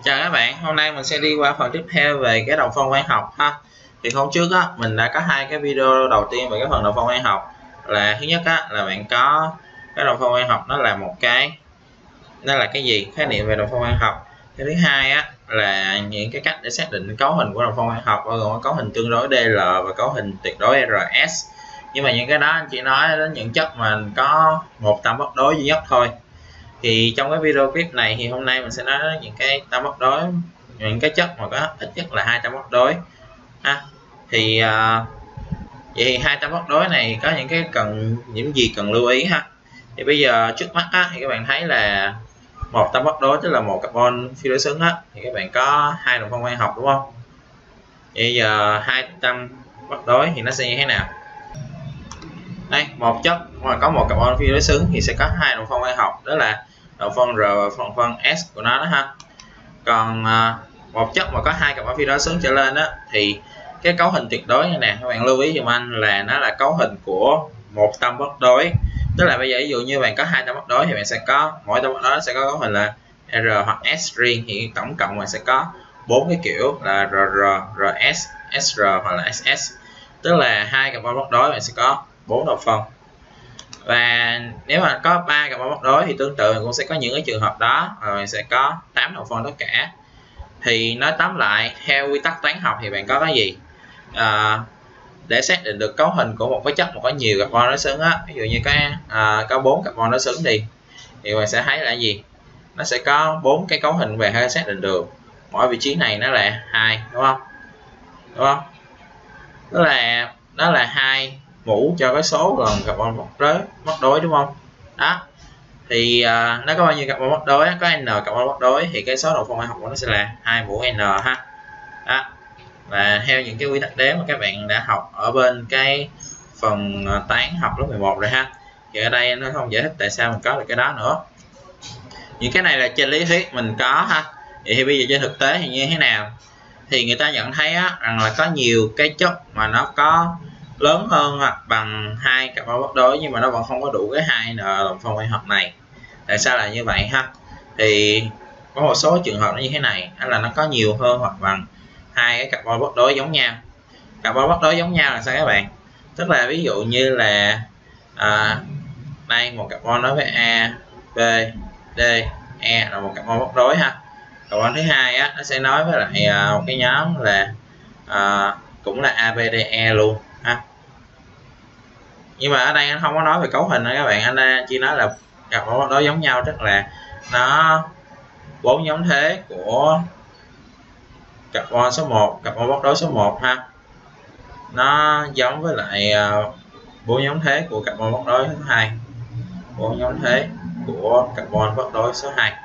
Chào các bạn, hôm nay mình sẽ đi qua phần tiếp theo về cái đồng phân quang học ha. Thì hôm trước á, mình đã có hai cái video đầu tiên về cái phần đồng phân quang học. Là thứ nhất á, là bạn có cái đồng phân quang học nó là cái gì, khái niệm về đồng phân quang học. Cái thứ hai á, là những cái cách để xác định cấu hình của đồng phân quang học, bao gồm cấu hình tương đối DL và cấu hình tuyệt đối RS. Nhưng mà những cái đó anh chỉ nói đến những chất mà có một tam bất đối duy nhất thôi. Thì trong cái video clip này thì hôm nay mình sẽ nói đến những cái tam bất đối, những cái chất mà có ít nhất là hai tam bất đối ha. Thì vậy thì hai tam bất đối này có những gì cần lưu ý ha. Thì bây giờ trước mắt á, thì các bạn thấy là một tam bất đối tức là một carbon phi đối xứng á, thì các bạn có hai đồng phân quang học đúng không? Bây giờ hai tam bất đối thì nó sẽ như thế nào? Đây, một chất mà có một carbon phi đối xứng thì sẽ có hai đồng phân quang học, đó là đồng phân R và đồng phân S của nó đó ha. Còn một chất mà có hai carbon phi đối xứng trở lên đó thì cái cấu hình tuyệt đối như nè, các bạn lưu ý giùm anh là nó là cấu hình của một tam bất đối. Tức là bây giờ ví dụ như bạn có hai tam bất đối thì bạn sẽ có mỗi tam bất đối sẽ có cấu hình là R hoặc S riêng, thì tổng cộng bạn sẽ có bốn cái kiểu là RR, RS, SR hoặc là SS. Tức là hai carbon bất đối bạn sẽ có 4 đồng phân. Và nếu mà có 3 carbon bất đối thì tương tự cũng sẽ có những cái trường hợp đó, rồi sẽ có 8 đồng phân tất cả. Thì nói tóm lại, theo quy tắc toán học thì bạn có cái gì để xác định được cấu hình của một cái chất mà có nhiều carbon đối xứng á, ví dụ như có 4 carbon đối xứng thì bạn sẽ thấy là gì, nó sẽ có 4 cái cấu hình về hay xác định được. Mỗi vị trí này nó là 2 đúng không? Đó là 2 mũ cho cái số gần carbon bất đối đúng không? Đó. Thì nó có bao nhiêu carbon bất đối, có n carbon bất đối thì cái số đồng phân quang học của nó sẽ là 2 mũ n ha. Đó. Và theo những cái quy tắc đếm mà các bạn đã học ở bên cái phần toán học lớp 11 rồi ha. Thì ở đây nó không giải thích tại sao mình có được cái đó nữa. Những cái này là trên lý thuyết mình có ha. Vậy thì bây giờ trên thực tế thì như thế nào? Thì người ta nhận thấy á, rằng là có nhiều cái chất mà nó có lớn hơn hoặc bằng hai carbon bất đối nhưng mà nó vẫn không có đủ cái 2n đồng phân quang học này. Tại sao là như vậy ha? Thì có một số trường hợp nó như thế này, đó là nó có nhiều hơn hoặc bằng hai cái carbon bất đối giống nhau. Carbon bất đối giống nhau là sao các bạn? Tức là ví dụ như là đây một carbon đối với A, B, D, E là một carbon bất đối ha. Carbon thứ hai á, nó sẽ nói với lại một cái nhóm là cũng là ABDE luôn ha. Nhưng mà ở đây anh không có nói về cấu hình nữa các bạn, anh chỉ nói là carbon bất đối giống nhau, tức là nó 4 nhóm thế của carbon số 1, carbon bất đối số 1 ha, nó giống với lại 4 nhóm thế của carbon bất đối thứ hai, 4 nhóm thế của carbon bất đối số 2.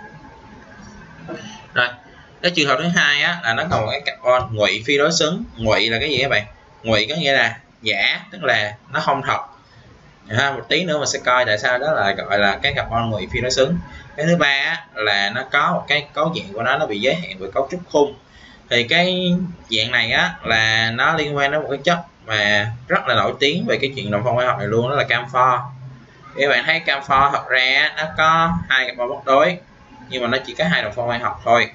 Rồi, cái trường hợp thứ hai á, là nó còn một cái carbon ngụy phi đối xứng. Ngụy là cái gì các bạn? Ngụy có nghĩa là giả, tức là nó không thật. Một tí nữa mình sẽ coi tại sao đó là gọi là cái carbon ngụy phi đối xứng. Cái thứ ba á, là nó có một cái cấu dạng của nó bị giới hạn về cấu trúc khung. Thì cái dạng này á, là nó liên quan đến một cái chất mà rất là nổi tiếng về cái chuyện đồng phân quang học này luôn, đó là camphor. Thì các bạn thấy camphor thật ra nó có hai carbon bất đối nhưng mà nó chỉ có hai đồng phân quang học thôi.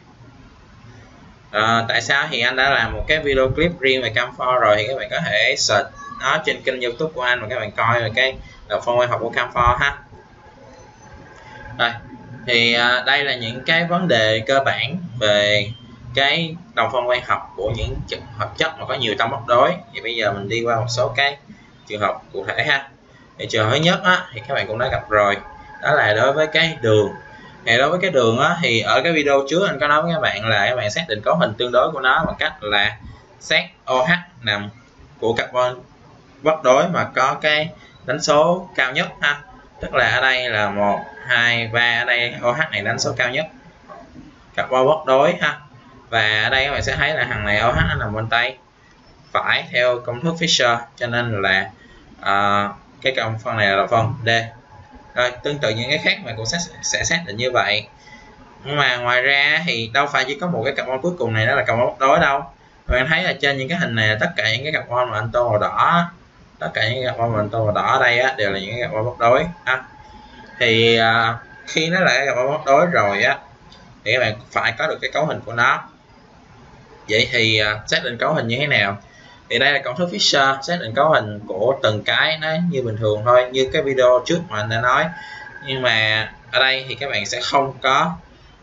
Tại sao? Thì anh đã làm một cái video clip riêng về camphor rồi, thì các bạn có thể search nó trên kênh YouTube của anh và các bạn coi về cái đồng phân quang học của camphor ha. Rồi, thì đây là những cái vấn đề cơ bản về cái đồng phân quang học của những hợp chất mà có nhiều tam bất đối. Thì bây giờ mình đi qua một số cái trường hợp cụ thể ha. Thì trường hợp thứ nhất á, thì các bạn cũng đã gặp rồi, đó là đối với cái đường. Thì đối với cái đường á, thì ở cái video trước anh có nói với các bạn là các bạn xác định cấu hình tương đối của nó bằng cách là xét OH nằm của carbon bất đối mà có cái đánh số cao nhất ha. Tức là ở đây là 1, 2, 3, ở đây OH này đánh số cao nhất carbon bất đối ha. Và ở đây các bạn sẽ thấy là thằng này OH nó nằm bên tay phải theo công thức Fischer, cho nên là cái đồng phân này là đồng phân D. Rồi, tương tự những cái khác mà cũng sẽ xác định như vậy. Nhưng mà ngoài ra thì đâu phải chỉ có một cái carbon cuối cùng này đó là carbon bất đối đâu. Bạn thấy là trên những cái hình này tất cả những cái carbon mà anh tô màu đỏ, tất cả những carbon mà anh tô màu đỏ ở đây á, đều là những cái carbon bất đối ha. Thì khi nó là cái carbon bất đối rồi á, thì các bạn phải có được cái cấu hình của nó. Vậy thì xác định cấu hình như thế nào? Thì đây là công thức Fisher, xác định cấu hình của từng cái nó như bình thường thôi, như cái video trước mà anh đã nói. Nhưng mà ở đây thì các bạn sẽ không có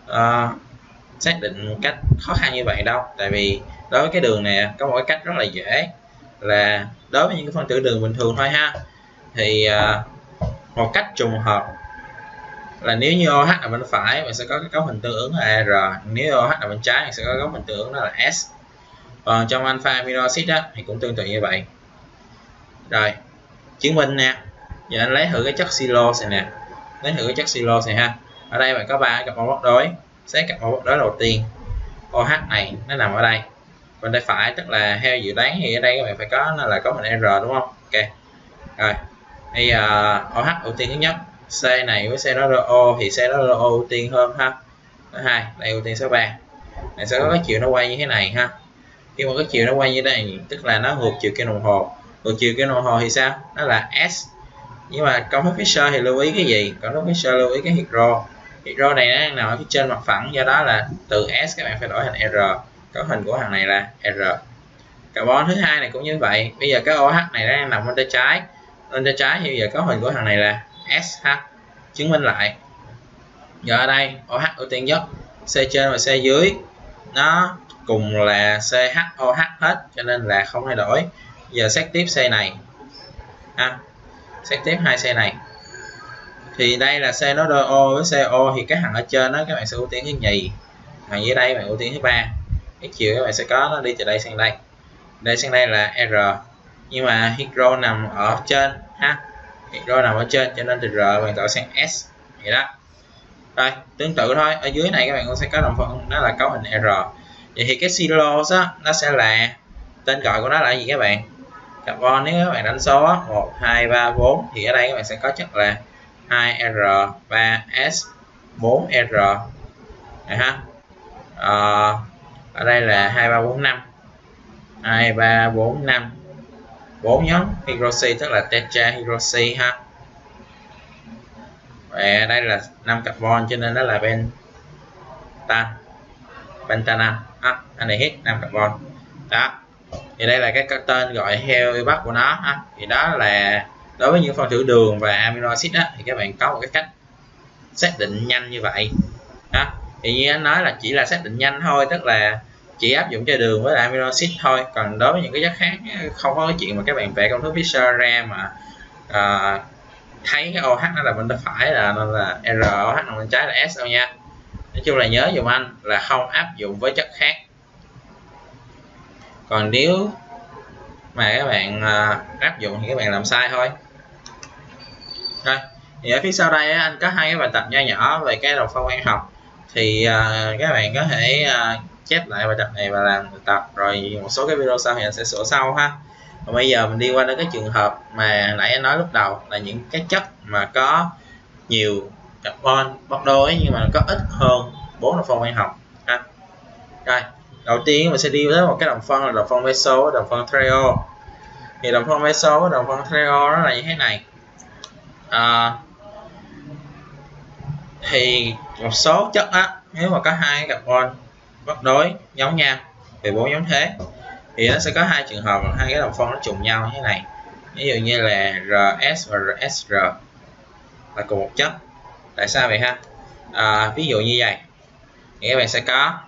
xác định cách khó khăn như vậy đâu. Tại vì đối với cái đường này có một cái cách rất là dễ, là đối với những cái phân tử đường bình thường thôi ha, thì một cách trùng hợp là nếu như OH là bên phải mình sẽ có cái cấu hình tương ứng là R, nếu OH là bên trái thì sẽ có cấu hình tương ứng đó là S. Còn trong alpha amino acid đó, thì cũng tương tự như vậy. Rồi chứng minh nè, giờ anh lấy thử cái chất xylose này nè, lấy thử cái chất xylose này ha. Ở đây bạn có 3 carbon bóc đối, xét carbon bóc đối đầu tiên, OH này nó nằm ở đây bên tay phải, tức là theo dự đoán thì ở đây các bạn phải có là cấu hình R đúng không? Ok. Rồi bây giờ OH ưu tiên thứ nhất, C này với C đó O thì C đó O ưu tiên hơn ha. Thứ hai, đây ưu tiên số 3. Này sẽ có cái chiều nó quay như thế này ha. Khi mà cái chiều nó quay như thế này tức là nó ngược chiều kim đồng hồ. Ngược chiều kim đồng hồ thì sao? Nó là S. Nhưng mà công thức Fisher thì lưu ý cái gì? Công thức Fisher lưu ý cái hydro. Hydro này nó nằm ở phía trên mặt phẳng, do đó là từ S các bạn phải đổi thành R. Cấu hình của thằng này là R. Carbon thứ hai này cũng như vậy. Bây giờ cái OH này nó nằm bên tay trái. Bên tay trái thì bây giờ cấu hình của thằng này là SH. Chứng minh lại. Giờ ở đây OH ưu tiên nhất, C trên và C dưới nó cùng là CHOH hết, cho nên là không thay đổi. Giờ xét tiếp C này ha, xét tiếp 2C này thì đây là C nó đôi O với CO, thì cái thằng ở trên đó các bạn sẽ ưu tiên thứ nhì, thằng dưới đây bạn ưu tiên thứ ba. Cái chiều các bạn sẽ có nó đi từ đây sang đây, đây sang đây là R, nhưng mà hydro nằm ở trên ha, hydro nằm ở trên cho nên từ R bạn đổi sang S vậy đó. Rồi tương tự thôi, ở dưới này các bạn cũng sẽ có đồng phân nó là cấu hình R. Vậy thì cái xylose á, nó sẽ là, tên gọi của nó là gì các bạn? Carbon. Nếu các bạn đánh số 1, 2, 3, 4 thì ở đây các bạn sẽ có chất là 2R, 3S, 4R này ha. Ở đây là 2, 3, 4, 5 2, 3, 4, 5 4 nhóm hydroxy, tức là tetrahydroxy ha. Và đây là 5 carbon cho nên nó là pentanam ha, anhydride 5 carbon đó. Thì đây là cái tên gọi theo Bắc của nó ha. Thì đó là đối với những phân tử đường và amino acid á, thì các bạn có một cái cách xác định nhanh như vậy ha. Thì như anh nói là chỉ là xác định nhanh thôi, tức là chỉ áp dụng cho đường với amino acid thôi. Còn đối với những cái chất khác không có cái chuyện mà các bạn vẽ công thức Fisher ra mà thấy cái OH nó là bên tay phải là nó là R, OH là bên trái là S đâu nha. Nói chung là nhớ dùm anh là không áp dụng với chất khác. Còn nếu mà các bạn áp dụng thì các bạn làm sai thôi. Rồi, thì ở phía sau đây anh có hai cái bài tập nho nhỏ về cái đồng phân quang học, thì các bạn có thể chép lại bài tập này và làm bài tập, rồi một số cái video sau thì anh sẽ sửa sau ha. Còn bây giờ mình đi qua đến cái trường hợp mà nãy anh nói lúc đầu là những cái chất mà có nhiều carbon bóc đối nhưng mà có ít hơn 4 đồng phân quang học ha. Rồi đầu tiên mình sẽ đi với một cái đồng phân là đồng phân meso và đồng phân trio. Thì đồng phân meso và đồng phân trio nó là như thế này. Thì một số chất á, nếu mà có hai carbon bóc đối giống nhau về 4 nhóm thế thì nó sẽ có hai trường hợp là hai cái đồng phân nó trùng nhau như thế này. Ví dụ như là RS và RSR là cùng một chất. Tại sao vậy ha? Ví dụ như vậy thì các bạn sẽ có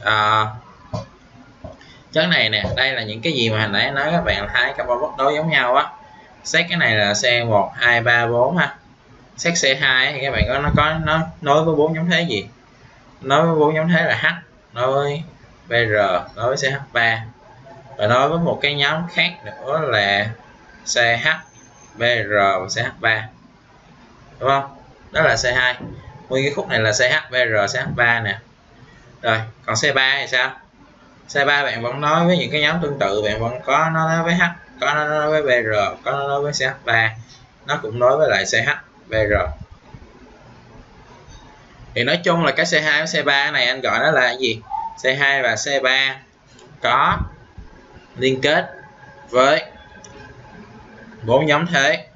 chất này nè, đây là những cái gì mà hồi nãy nói các bạn là hai carbon bóc đối giống nhau á. Xét cái này là C1, 2, 3, 4 ha. Xét C2 thì các bạn nó nối với 4 nhóm thế gì? Nối với 4 nhóm thế là H, nối với BR, nối với CH3 và nối với một cái nhóm khác nữa là CH, BR và CH3. Đúng không? Đó là C2. Nguyên cái khúc này là CH, BR, CH3 nè. Rồi, còn C3 thì sao? C3 bạn vẫn nói với những cái nhóm tương tự, bạn vẫn có nó nói với H, có nó nói với BR, có nó nói với CH3, nó cũng nói với lại CH, BR. Thì nói chung là cái C2 với C3 này anh gọi nó là cái gì? C2 và C3 có liên kết với 4 nhóm thế.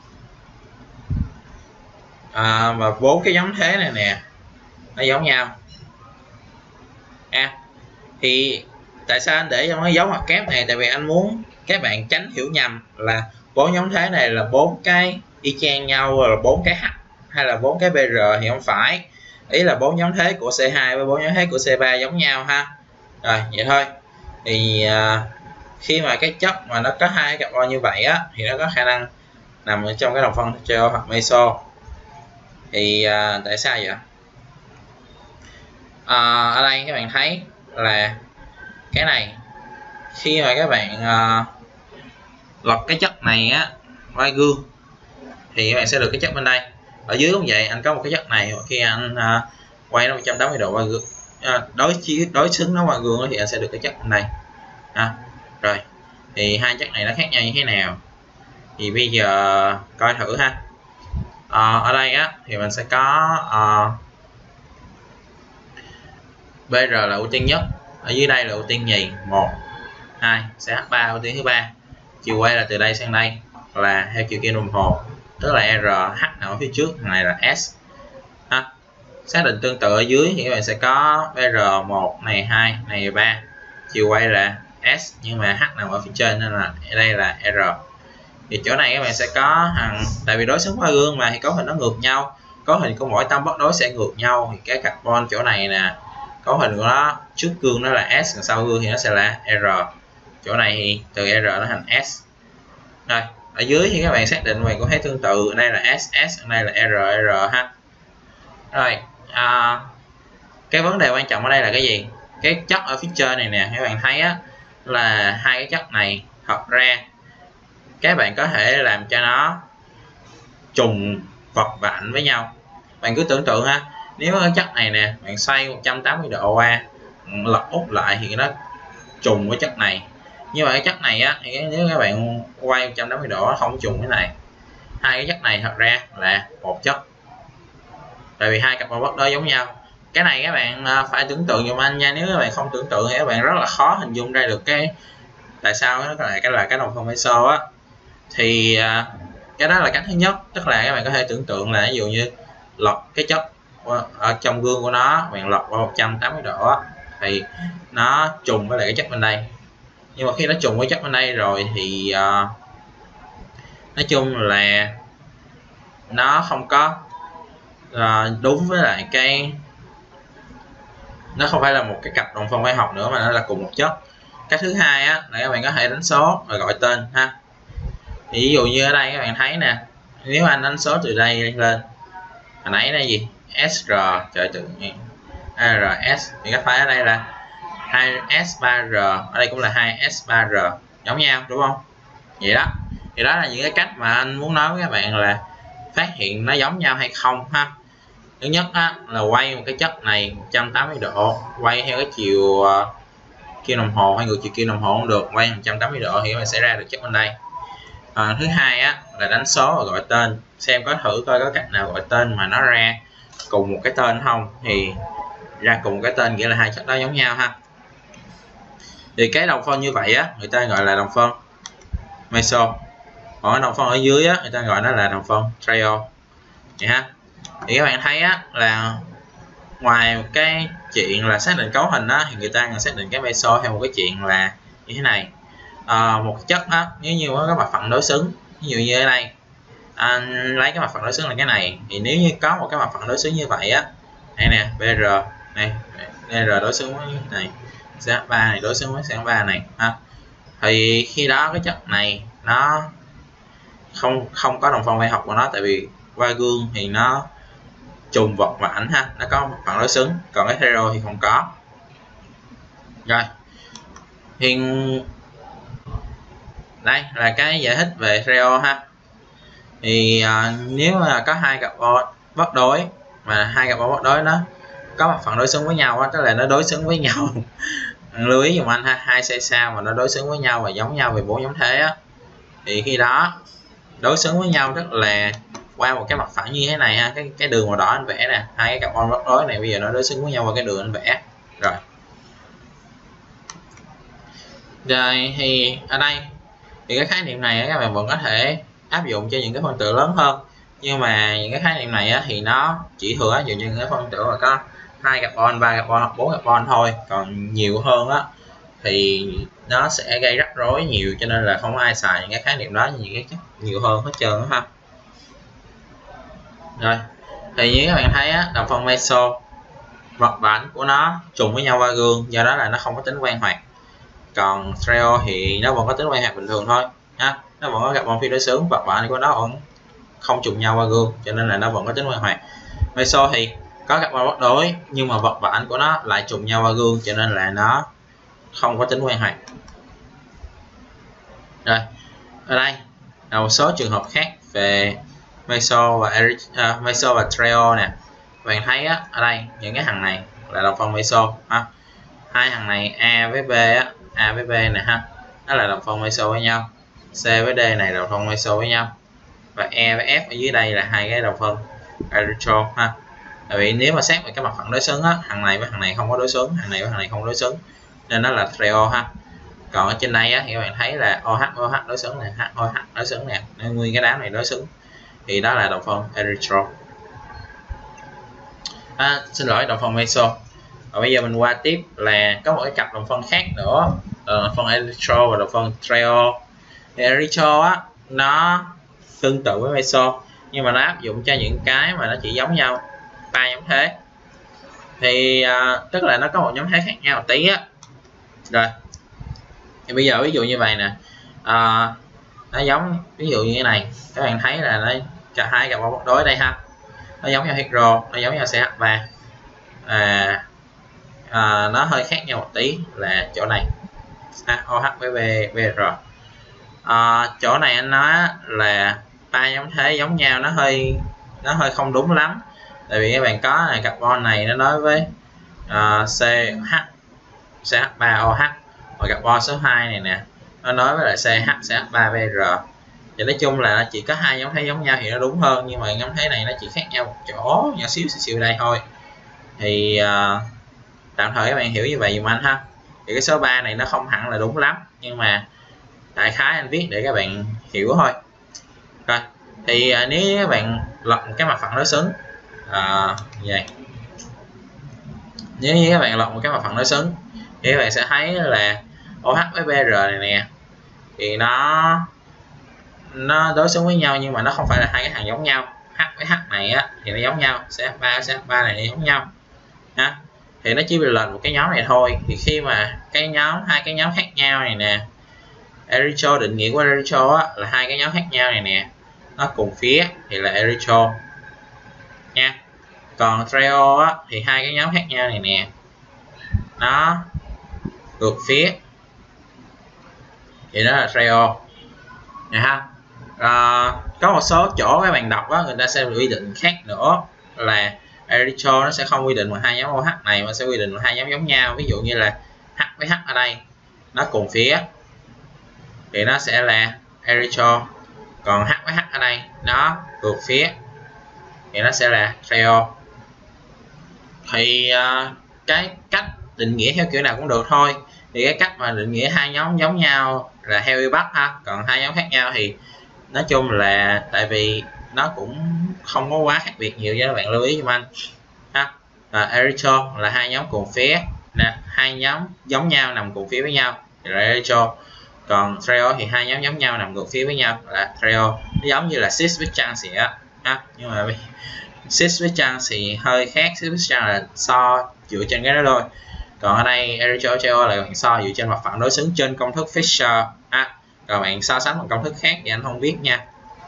Và 4 cái nhóm thế này nè nó giống nhau, Thì tại sao anh để trong cái dấu ngoặc kép này? Tại vì anh muốn các bạn tránh hiểu nhầm là 4 nhóm thế này là 4 cái y chang nhau, là 4 cái H hay là 4 cái BR, thì không phải. Ý là 4 nhóm thế của C2 với 4 nhóm thế của C3 giống nhau ha. Rồi vậy thôi. Thì khi mà cái chất mà nó có hai carbon như vậy á thì nó có khả năng nằm ở trong cái đồng phân trio hoặc meso. Thì tại sao vậy? Ở đây các bạn thấy là cái này khi mà các bạn lọc cái chất này á qua gương thì các bạn sẽ được cái chất bên đây. Ở dưới cũng vậy, anh có một cái chất này, khi anh quay nó 180 độ qua gương, đối xứng nó qua gương thì anh sẽ được cái chất bên đây. Rồi thì hai chất này nó khác nhau như thế nào thì bây giờ coi thử ha. Ở đây á thì mình sẽ có BR là ưu tiên nhất, ở dưới đây là ưu tiên nhì, 1, 2, CH3 ưu tiên thứ ba. Chiều quay là từ đây sang đây là theo chiều kim đồng hồ, tức là RH nào ở phía trước, này là S ha. Xác định tương tự ở dưới thì các bạn sẽ có BR1 này, 2 này, 3, chiều quay là S nhưng mà H nằm ở phía trên nên là ở đây là R. Thì chỗ này các bạn sẽ có tại vì đối xứng qua gương mà thì cấu hình nó ngược nhau, cấu hình của mỗi tâm bất đối sẽ ngược nhau. Thì cái carbon chỗ này nè, cấu hình của nó trước gương nó là S, còn sau gương thì nó sẽ là R. Chỗ này thì từ R nó thành S. Rồi ở dưới thì các bạn xác định về cũng thấy tương tự, ở đây là SS, ở đây là R ha. Rồi cái vấn đề quan trọng ở đây là cái gì? Cái chất ở phía trên này nè, các bạn thấy á là hai cái chất này thật ra các bạn có thể làm cho nó trùng vật và ảnh với nhau. Bạn cứ tưởng tượng ha, nếu cái chất này nè bạn xoay 180 độ qua, lật úp lại thì nó trùng với chất này. Nhưng mà cái chất này á thì nếu các bạn quay 180 độ nó không trùng cái này. Hai cái chất này thật ra là một chất, tại vì hai cặp bất đối giống nhau. Cái này các bạn phải tưởng tượng giùm anh nha, nếu các bạn không tưởng tượng thì các bạn rất là khó hình dung ra được cái tại sao nó là cái đồng phân meso á. Thì cái đó là cách thứ nhất, tức là các bạn có thể tưởng tượng là ví dụ như lọc cái chất ở trong gương của nó, bạn lọc qua 180 độ á, thì nó trùng với lại cái chất bên đây. Nhưng mà khi nó trùng với chất bên đây rồi thì nói chung là nó không có đúng với lại cái, nó không phải là một cái cặp đồng phân hóa học nữa mà nó là cùng một chất. Cái thứ hai á là các bạn có thể đánh số và gọi tên ha. Thì ví dụ như ở đây các bạn thấy nè, nếu anh đánh số từ đây lên, hồi nãy là gì, SR, trời tự nhiên ARS, thì cái file ở đây là 2S3R, ở đây cũng là 2S3R, giống nhau đúng không? Vậy đó, thì đó là những cái cách mà anh muốn nói với các bạn là phát hiện nó giống nhau hay không ha. Thứ nhất á, là quay một cái chất này 180 độ, quay theo cái chiều kim đồng hồ hay ngược chiều kim đồng hồ không được, quay 180 độ thì các bạn sẽ ra được chất bên đây. Thứ hai á, là đánh số và gọi tên, xem có thử coi có cách nào gọi tên mà nó ra cùng một cái tên không, thì ra cùng một cái tên nghĩa là hai chất đó giống nhau ha. Thì cái đồng phân như vậy á người ta gọi là đồng phân meso, còn cái đồng phân ở dưới á người ta gọi nó là đồng phân trio vậy ha. Thì các bạn thấy á là ngoài một cái chuyện là xác định cấu hình á thì người ta còn xác định cái meso theo một cái chuyện là như thế này. Một chất á nếu như có mặt phẳng đối xứng, ví dụ như ở đây anh lấy cái mặt phẳng đối xứng là cái này, thì nếu như có một cái mặt phẳng đối xứng như vậy á, đây nè, BR này, BR đối xứng với này, CH3 này đối xứng với CH3 này ha, thì khi đó cái chất này nó không có đồng phân hóa học của nó, tại vì qua gương thì nó trùng vật và ảnh ha, nó có một phẳng đối xứng, còn cái hetero thì không có. Rồi thì đây là cái giải thích về hetero ha. Thì nếu mà có hai cặp bất đối mà hai cặp bất đối nó có mặt phẳng đối xứng với nhau á, tức là nó đối xứng với nhau lưu ý dùm anh ha, hai xe sao mà nó đối xứng với nhau và giống nhau về bốn giống thế á, thì khi đó đối xứng với nhau tức là qua một cái mặt phẳng như thế này ha, cái đường màu đỏ anh vẽ nè, hai cái carbon bất đối này bây giờ nó đối xứng với nhau qua cái đường anh vẽ rồi. Rồi thì ở đây thì cái khái niệm này các bạn vẫn có thể áp dụng cho những cái phân tử lớn hơn, nhưng mà những cái khái niệm này á, thì nó chỉ thừa áp dụng cho những cái phân tử mà có 2 carbon, 3 carbon hoặc 4 carbon thôi, còn nhiều hơn á thì nó sẽ gây rắc rối nhiều, cho nên là không ai xài những cái khái niệm đó, những cái chất nhiều hơn hết trơn ha. Rồi thì như các bạn thấy á, đồng phân meso vật bản của nó trùng với nhau qua gương, do đó là nó không có tính quang hoạt. Còn trio thì nó vẫn có tính quang hoạt bình thường thôi ha, nó vẫn có carbon phi đối xứng, vật bản của nó vẫn không trùng nhau qua gương, cho nên là nó vẫn có tính quang hoạt. Meso thì có carbon bất đối nhưng mà vật bản của nó lại trùng nhau qua gương, cho nên là nó không có tính quang hoạt. Rồi ở đây là một số trường hợp khác về meso và trio nè. Bạn thấy á, ở đây những cái thằng này là đồng phân meso ha, hai thằng này A với B á, A với B nè ha, đó là đồng phân meso với nhau. C với D này đồng phân meso với nhau, và E với F ở dưới đây là hai cái đồng phân erythro ha. Tại vì nếu mà xét về cái mặt phẳng đối xứng á, thằng này với thằng này không có đối xứng, thằng này với thằng này không đối xứng, nên nó là trio ha. Còn ở trên đây á, thì các bạn thấy là OH đối xứng nè, HOH đối xứng nè, nên nguyên cái đám này đối xứng, thì đó là đồng phân erythro. Xin lỗi, đồng phân meso. Và bây giờ mình qua tiếp là có một cái cặp đồng phân khác nữa, đồng phân erythro và đồng phân trio. Thì erythro á, nó tương tự với meso nhưng mà nó áp dụng cho những cái mà nó chỉ giống nhau, 3 nhóm thế. Thì tức là nó có một nhóm thế khác nhau một tí á. Rồi thì bây giờ ví dụ như vậy nè, nó giống ví dụ như thế này, các bạn thấy là nó cả hai carbon bất đối đây ha, nó giống nhau hydro, nó giống nhau CH3, nó hơi khác nhau một tí là chỗ này OH với BR. Chỗ này anh nói là 3 nhóm thế giống nhau, nó hơi không đúng lắm, tại vì các bạn có là carbon này nó nói với CH3OH, và carbon số 2 này nè nó nói với lại CH3BR. Thì nói chung là chỉ có hai nhóm thế giống nhau thì nó đúng hơn, nhưng mà nhóm thế này nó chỉ khác nhau một chỗ nhỏ xíu đây thôi. Thì tạm thời các bạn hiểu như vậy dùm anh ha. Thì cái số 3 này nó không hẳn là đúng lắm, nhưng mà đại khái anh viết để các bạn hiểu thôi. Rồi thì nếu các bạn lật một cái mặt phẳng đối xứng vậy, nếu như các bạn lật một cái mặt phẳng đối xứng thì các bạn sẽ thấy là OH với BR này nè, thì nó đối xứng với nhau nhưng mà nó không phải là hai cái thằng giống nhau. H với H này á thì nó giống nhau, CH3 này nó giống nhau ha, thì nó chỉ bị lệch một cái nhóm này thôi. Thì khi mà hai cái nhóm khác nhau này nè, erythro, định nghĩa của erythro á, là hai cái nhóm khác nhau này nè nó cùng phía thì là erythro nha. Còn trio á, thì hai cái nhóm khác nhau này nè nó ngược phía thì đó là trio nè ha. Có một số chỗ các bạn đọc á, người ta sẽ quy định khác nữa, là erythro nó sẽ không quy định một hai nhóm OH này mà sẽ quy định một hai nhóm giống nhau. Ví dụ như là H với H ở đây nó cùng phía thì nó sẽ là erythro, còn H với H ở đây nó ngược phía thì nó sẽ là trio. Thì cái cách định nghĩa theo kiểu nào cũng được thôi. Thì cái cách mà định nghĩa hai nhóm giống nhau là theo y bắt ha, còn hai nhóm khác nhau thì nói chung là tại vì nó cũng không có quá khác biệt nhiều, cho các bạn lưu ý giùm anh ha. Erythro là hai nhóm cùng phía nè, hai nhóm giống nhau nằm cùng phía với nhau thì là erythro. Còn trio thì hai nhóm giống nhau nằm ngược phía với nhau là trio. Nó giống như là cis với trans vậy á ha, nhưng mà cis với trans thì hơi khác. Cis với trans là so dựa trên cái đó thôi, còn ở đây erythro trio là bạn so dựa trên mặt phẳng đối xứng trên công thức Fisher ha. Còn bạn so sánh bằng công thức khác thì anh không biết nha.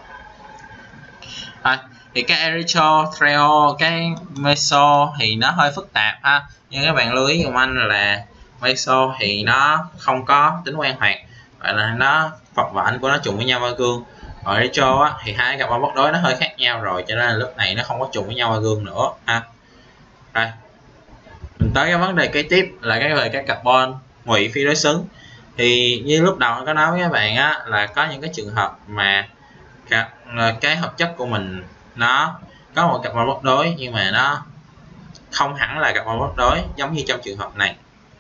Thì cái erythro, trio, cái meso thì nó hơi phức tạp ha, nhưng các bạn lưu ý của anh là meso thì nó không có tính quang hoạt, và là nó vật ảnh của nó trùng với nhau qua gương. Còn erythro á, thì hai carbon bất đối nó hơi khác nhau rồi, cho nên là lúc này nó không có trùng với nhau qua gương nữa ha. Rồi mình tới cái vấn đề kế tiếp là về cái carbon ngụy phi đối xứng. Thì như lúc đầu có nói với các bạn á, là có những cái trường hợp mà cái hợp chất của mình nó có một carbon bất đối nhưng mà nó không hẳn là carbon bất đối, giống như trong trường hợp này.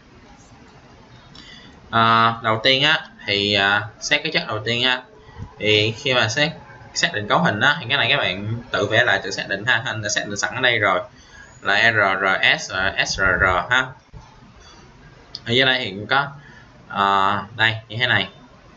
Đầu tiên á thì xét cái chất đầu tiên á, thì khi mà xác định cấu hình á, thì cái này các bạn tự vẽ lại tự xác định ha, anh đã xác định sẵn ở đây rồi. là RRS và SRR ha. Ở dưới đây thì cũng có đây như thế này.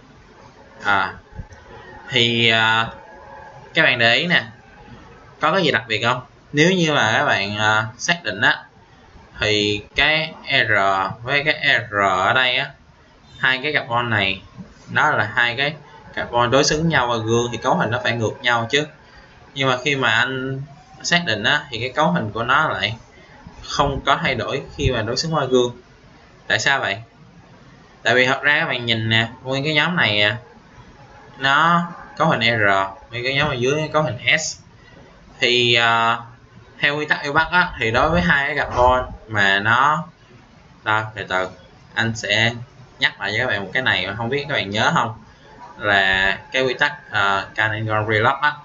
Thì các bạn để ý nè, có cái gì đặc biệt không? Nếu như mà các bạn xác định á, thì cái R với cái R ở đây á, hai cái carbon này nó là hai cái carbon đối xứng nhau vào gương thì cấu hình nó phải ngược nhau chứ. Nhưng mà khi mà anh xác định á, thì cái cấu hình của nó lại không có thay đổi khi mà đối xứng qua gương. Tại sao vậy? Tại vì thật ra các bạn nhìn nè, nguyên cái nhóm này nó cấu hình R, nguyên cái nhóm ở dưới cấu hình S. Thì theo quy tắc yêu Bắc á, thì đối với hai cái carbon mà nó từ từ anh sẽ nhắc lại với các bạn một cái này mà không biết các bạn nhớ không, là cái quy tắc Cannon-Relock á.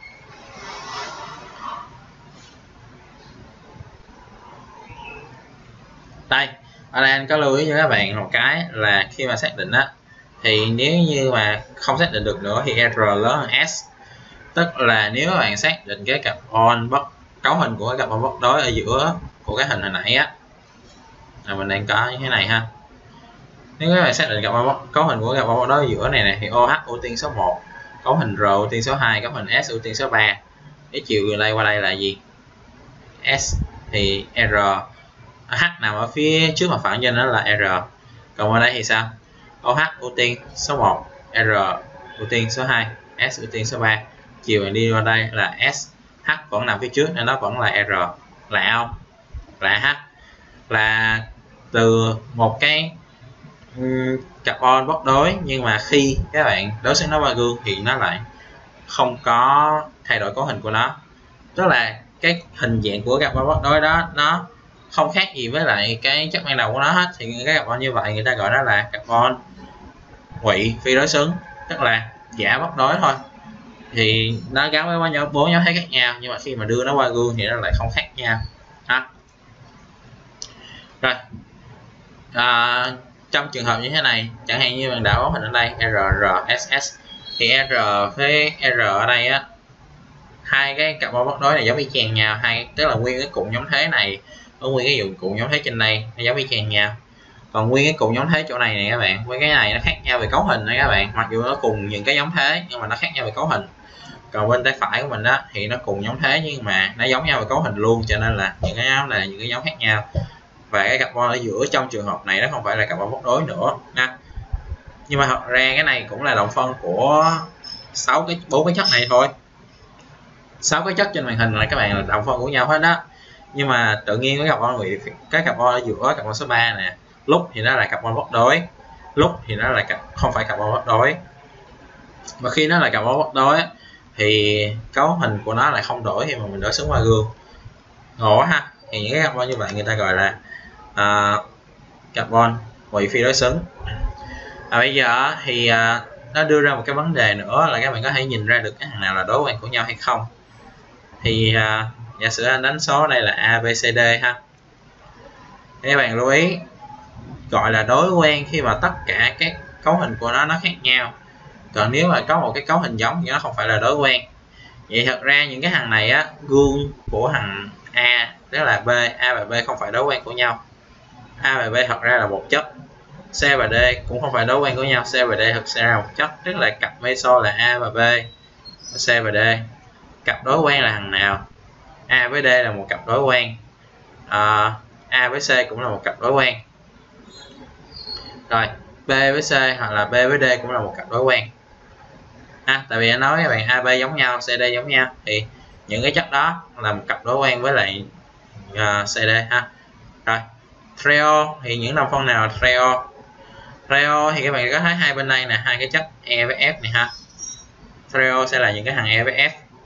Đây, ở đây anh có lưu ý cho các bạn một cái là khi mà xác định á, thì nếu như mà không xác định được nữa thì R lớn hơn S. Tức là nếu các bạn xác định cái carbon cấu hình của cái carbon bất đối ở giữa của cái hình hồi nãy á, mình đang có như thế này ha. Nếu các bạn xác định cấu hình của carbon bất đối ở giữa này nè, thì OH ưu tiên số 1, cấu hình R ưu tiên số 2, cấu hình S ưu tiên số 3. Cái chiều từ đây qua đây là gì? S thì R, H nằm ở phía trước mặt phẳng cho nó là R. Còn ở đây thì sao? OH ưu tiên số 1, R ưu tiên số 2, S ưu tiên số 3. Chiều mình đi qua đây là S, H vẫn nằm phía trước nên nó vẫn là R. Lạ không? Lạ H. Là từ một cái carbon bất đối, nhưng mà khi các bạn đối xứng nó qua gương thì nó lại không có thay đổi cấu hình của nó. Tức là cái hình dạng của carbon bất đối đó nó không khác gì với lại cái chất ban đầu của nó hết. Thì cái carbon như vậy người ta gọi đó là carbon quỵ phi đối xứng, tức là giả bất đối thôi. Thì nó gắn với bốn nhóm thấy khác nhau, nhưng mà khi mà đưa nó qua gương thì nó lại không khác nhau ha. Rồi trong trường hợp như thế này, chẳng hạn như bạn đảo hình ở đây RRSS, thì R với R ở đây á, hai cái carbon bất đối này giống y chang nhau, tức là nguyên cái cụm nhóm thế này ở nguyên cái dụng cụm nhóm thế trên đây nó giống y chang nhau. Còn nguyên cái cụm nhóm thế chỗ này nè các bạn, với cái này nó khác nhau về cấu hình này các bạn, mặc dù nó cùng những cái nhóm thế nhưng mà nó khác nhau về cấu hình. Còn bên tay phải của mình đó thì nó cùng nhóm thế nhưng mà nó giống nhau về cấu hình luôn, cho nên là những cái nhóm này là những cái nhóm khác nhau. Và cái carbon ở giữa trong trường hợp này nó không phải là carbon bất đối nữa nha. Nhưng mà thật ra cái này cũng là đồng phân của bốn cái chất này thôi. 6 cái chất trên màn hình này các bạn là đồng phân của nhau hết đó. Nhưng mà tự nhiên cái carbon ở giữa carbon số 3 nè, lúc thì nó là carbon bất đối, lúc thì nó là không phải carbon bất đối. Và khi nó là carbon bất đối thì cấu hình của nó lại không đổi khi mà mình đối xứng qua gương. Ngộ ha. Thì những cái carbon như vậy người ta gọi là carbon quỵ phi đối xứng. Bây giờ thì nó đưa ra một cái vấn đề nữa là các bạn có thể nhìn ra được cái hàng nào là đối quan của nhau hay không. Thì giả sử anh đánh số đây là ABCD ha. Các bạn lưu ý gọi là đối quan khi mà tất cả các cấu hình của nó khác nhau. Còn nếu mà có một cái cấu hình giống thì nó không phải là đối quan. Vậy thật ra những cái hàng này á, gương của hàng A tức là B, A và B không phải đối quan của nhau. A và B thật ra là một chất. C và D cũng không phải đối quan của nhau. C và D thực ra là một chất, tức là cặp meso là A và B, C và D. Cặp đối quan là hàng nào? A với D là một cặp đối quan, A với C cũng là một cặp đối quan. Rồi B với C hoặc là B với D cũng là một cặp đối quan. Tại vì anh nói các bạn AB giống nhau, CD giống nhau thì những cái chất đó là một cặp đối quan với lại CD ha. Rồi trio thì những đồng phân nào là trio? Trio thì các bạn có thấy hai bên đây nè, hai cái chất E với F này ha. Trio sẽ là những cái hàng E với F.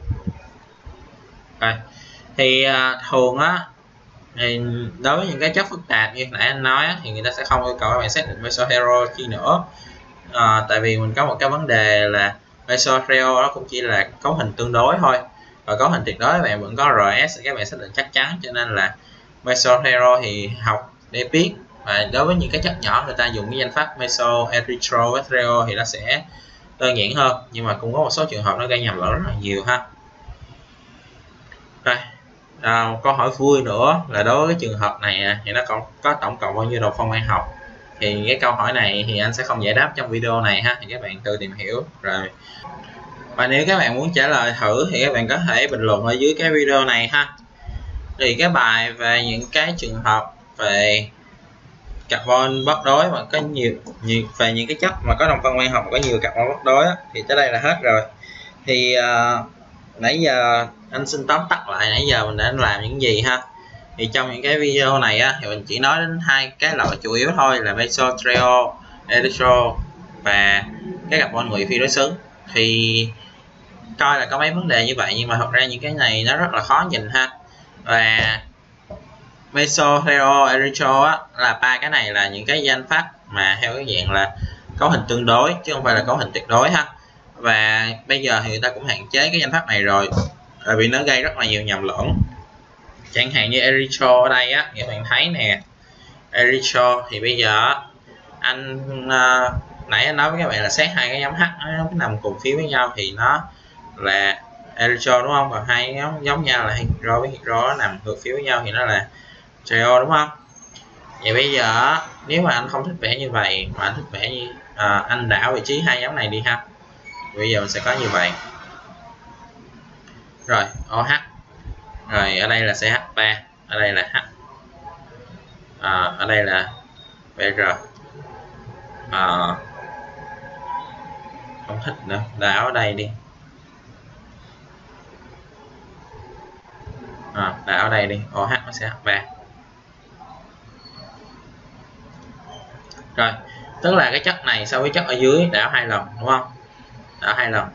Rồi thì thường á, thì đối với những cái chất phức tạp như nãy anh nói á, thì người ta sẽ không yêu cầu các bạn xác định meso hierarchy nữa. Tại vì mình có một cái vấn đề là meso trio nó cũng chỉ là cấu hình tương đối thôi, và cấu hình tuyệt đối các bạn vẫn có RS các bạn xác định chắc chắn, cho nên là meso trio thì học để biết. Và đối với những cái chất nhỏ người ta dùng cái danh pháp meso erythro với trio thì nó sẽ đơn giản hơn, nhưng mà cũng có một số trường hợp nó gây nhầm lẫn rất là nhiều ha. Rồi một câu hỏi vui nữa là đối với cái trường hợp này thì nó còn có tổng cộng bao nhiêu đồng phân quang học. Thì cái câu hỏi này thì anh sẽ không giải đáp trong video này ha, thì các bạn tự tìm hiểu rồi. Và nếu các bạn muốn trả lời thử thì các bạn có thể bình luận ở dưới cái video này ha. Thì cái bài về những cái trường hợp về carbon bất đối mà có nhiều về những cái chất mà có đồng phân quang học có nhiều carbon bất đối thì tới đây là hết rồi. Thì nãy giờ anh xin tóm tắt lại nãy giờ mình đã làm những gì ha. Thì trong những cái video này thì mình chỉ nói đến hai cái loại chủ yếu thôi là meso, trio, erythro và cái carbon ngụy phi đối xứng. Thì coi là có mấy vấn đề như vậy, nhưng mà thật ra những cái này nó rất là khó nhìn ha. Và meso, trio, erythro là ba cái này là những cái danh pháp mà theo cái dạng là cấu hình tương đối chứ không phải là cấu hình tuyệt đối ha. Và bây giờ thì người ta cũng hạn chế cái danh pháp này rồi, bởi vì nó gây rất là nhiều nhầm lẫn. Chẳng hạn như erythro ở đây các bạn thấy nè, erythro thì bây giờ anh nãy anh nói với các bạn là xét hai cái nhóm H nó nằm cùng phía với nhau thì nó là erythro đúng không, còn hai nhóm giống nhau là hydro với hydro nằm ngược phía với nhau thì nó là trio đúng không. Vậy bây giờ nếu mà anh không thích vẽ như vậy mà anh thích vẽ như anh đảo vị trí hai nhóm này đi ha. Bây giờ mình sẽ có như vậy rồi, OH rồi ở đây là CH3, ở đây là H, ở đây là BR. Không thích nữa, đảo ở đây đi, đảo ở đây đi, OH nó CH3. Rồi, tức là cái chất này so với chất ở dưới đảo hai lần đúng không? Đảo hai lần.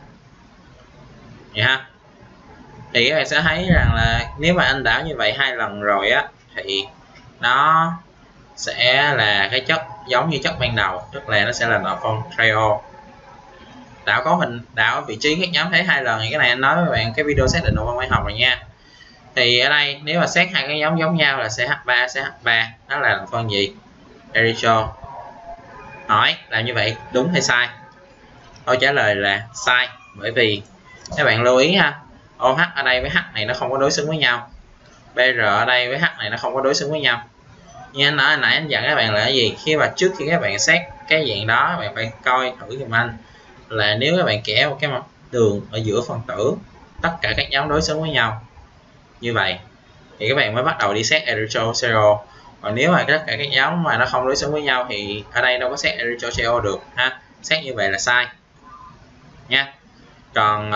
Vậy ha. Thì các bạn sẽ thấy rằng là nếu mà anh đảo như vậy hai lần rồi thì nó sẽ là cái chất giống như chất ban đầu, tức là nó sẽ là đồng phân trio. Đảo có hình đảo vị trí các nhóm thấy hai lần thì cái này anh nói với bạn cái video xác định đồng phân quang học rồi nha. Thì ở đây nếu mà xét hai cái nhóm giống nhau là CH3, CH3 nó là đồng phân gì? Erythro. Hỏi làm như vậy đúng hay sai? Câu trả lời là sai, bởi vì các bạn lưu ý ha, OH ở đây với H này nó không có đối xứng với nhau, BR ở đây với H này nó không có đối xứng với nhau. Như anh nói nãy anh dặn các bạn là cái gì, trước khi các bạn xét cái dạng đó các bạn phải coi thử giùm anh là nếu các bạn kẻ một cái mặt đường ở giữa phân tử tất cả các nhóm đối xứng với nhau như vậy thì các bạn mới bắt đầu đi xét erythro, trio. Còn nếu mà tất cả các nhóm mà nó không đối xứng với nhau thì ở đây đâu có xét erythro, trio được ha. Xét như vậy là sai nha. Còn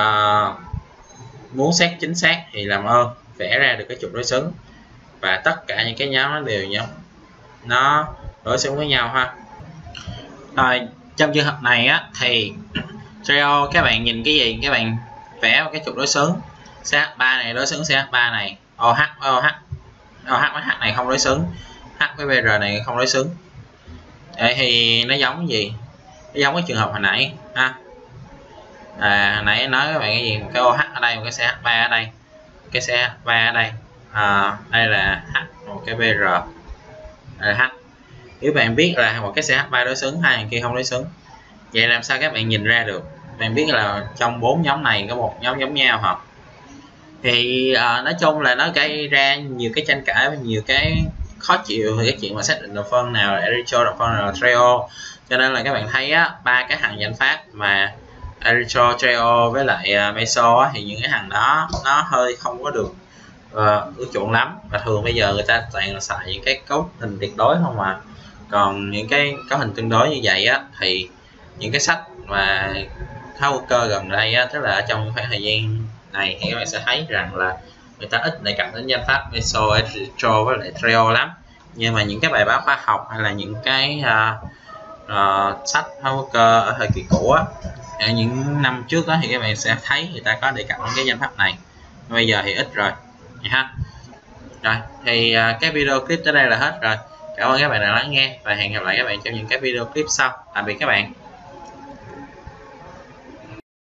muốn xét chính xác thì làm ơn vẽ ra được cái trục đối xứng và tất cả những cái nhóm nó đều nó đối xứng với nhau ha. Rồi trong trường hợp này thì trio các bạn nhìn cái gì, các bạn vẽ một cái trục đối xứng, CH3 này đối xứng CH3 này, OH với H này không đối xứng, H với BR này không đối xứng. Đây thì nó giống cái gì? Nó giống cái trường hợp hồi nãy ha. Nãy nói các bạn cái gì, một cái OH ở đây, một cái CH3 ở đây, cái CH3 ở đây, đây là H, một cái BR, đây là H. Nếu bạn biết là một cái CH3 đối xứng, hai thằng kia không đối xứng, vậy làm sao các bạn nhìn ra được? Bạn biết là trong 4 nhóm này có một nhóm giống nhau hả? Thì nói chung là nó gây ra nhiều cái tranh cãi và nhiều cái khó chịu về cái chuyện mà xác định đồng phân nào là erythro, đồng phân nào là trio. Cho nên là các bạn thấy ba cái thằng danh pháp mà erythro, trio với lại meso thì những cái thằng đó nó hơi không có được ưa chuộng lắm, và thường bây giờ người ta toàn là xài những cái cấu hình tuyệt đối không mà. Còn những cái cấu hình tương đối như vậy thì những cái sách mà tháo cơ gần đây tức là ở trong khoảng thời gian này thì các bạn sẽ thấy rằng là người ta ít đề cập đến danh pháp meso, erythro với lại trio lắm. Nhưng mà những cái bài báo khoa học hay là những cái sách tháo cơ ở thời kỳ cũ ở những năm trước thì các bạn sẽ thấy người ta có đề cập đến cái danh pháp này. Bây giờ thì ít rồi ha. Rồi thì cái video clip tới đây là hết rồi. Cảm ơn các bạn đã lắng nghe và hẹn gặp lại các bạn trong những cái video clip sau. Tạm biệt các bạn.